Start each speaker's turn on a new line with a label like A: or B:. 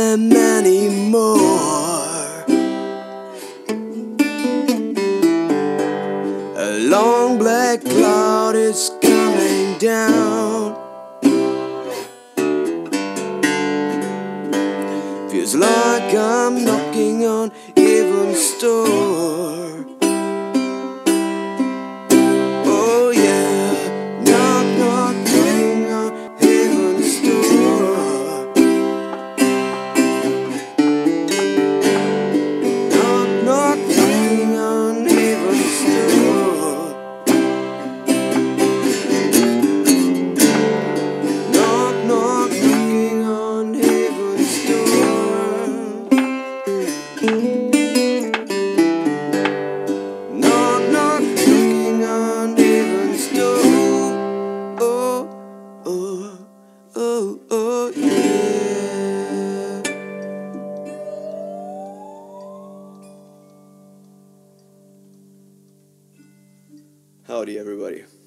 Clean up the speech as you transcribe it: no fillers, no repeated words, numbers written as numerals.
A: them anymore. A long black cloud is coming down. Feels like I'm knocking on heaven's door. Oh yeah, knock, knock, knocking on heaven's door. Knock, knock, knocking on heaven's door. Knock, knock, knocking on heaven's door. Knock, knock, knocking on heaven's door. Oh, oh, oh, oh, yeah. Howdy, everybody.